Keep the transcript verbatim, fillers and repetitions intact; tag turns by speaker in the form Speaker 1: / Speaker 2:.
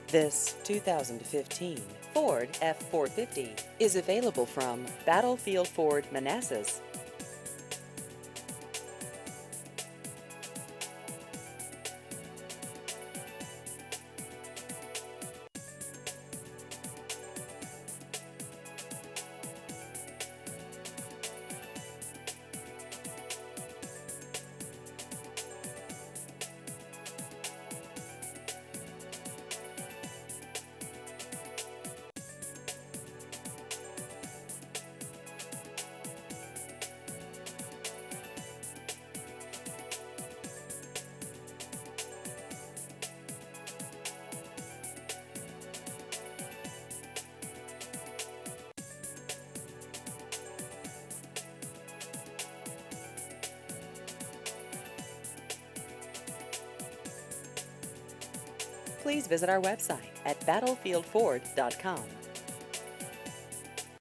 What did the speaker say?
Speaker 1: This two thousand fifteen Ford F four fifty is available from Battlefield Ford Manassas. Please visit our website at battlefield ford dot com.